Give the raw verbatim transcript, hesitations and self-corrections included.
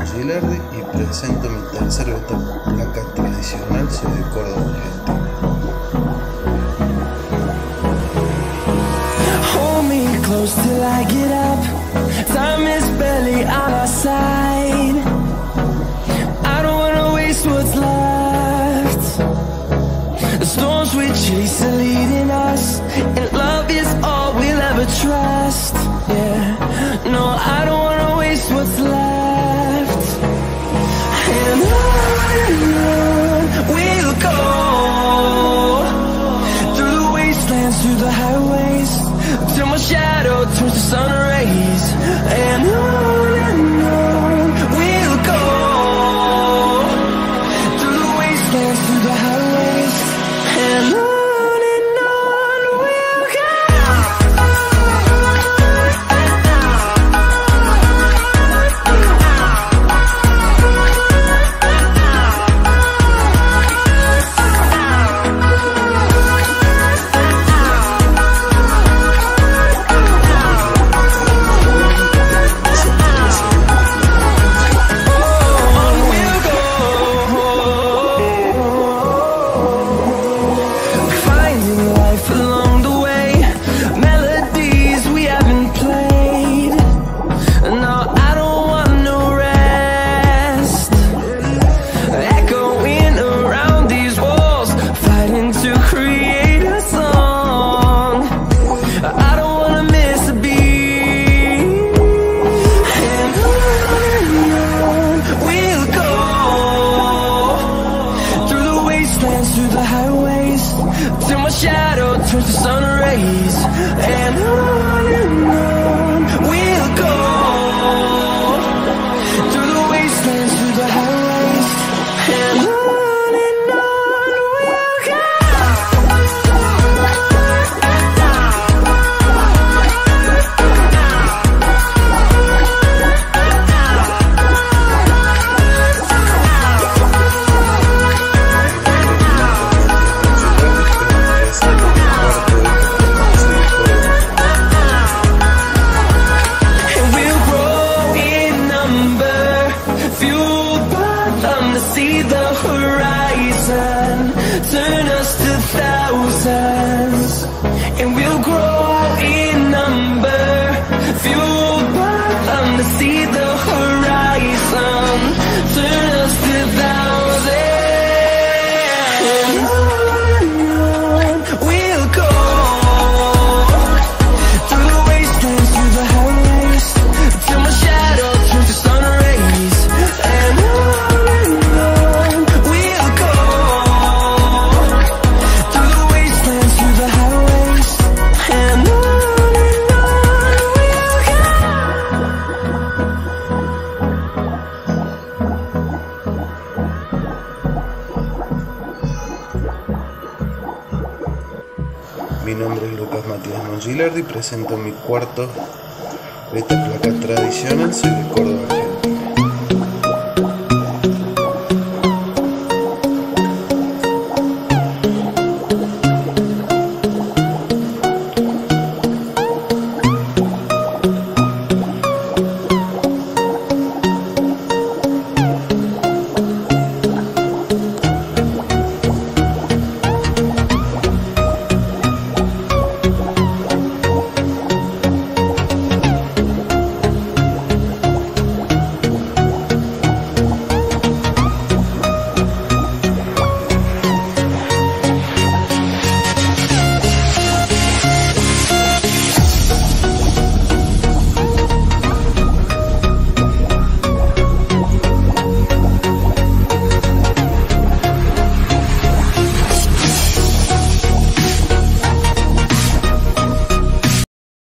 Mongilardi y presento mi tercer beta placa tradicional, soy de Córdoba, Argentina. Hold me close till I get up. Time is barely on our side. I don't wanna waste what's left. The storms we chase are leading us, and love is all we'll ever trust. Yeah, no, I don't wanna waste what's left. And on we'll go, through the wastelands, through the highways, till my shadow turns to sun rays. And on and on we'll go, through the wastelands, through the highways, and on. Through the highways, till my shadow turns to sun rays. And on and on we'll go, through the wastelands, through the highways, and on and on we'll go. See the horizon, turn us to thousands, and we'll grow in number, fueled by them to see the horizon, turn us to thousands, and on and on we'll go, through the wastelands, through the highways, till my shadow turns to sun rays. And on Mi nombre es Lucas Matías Mongilardi y presento mi cuarto beta placa tradicional, soy de Córdoba.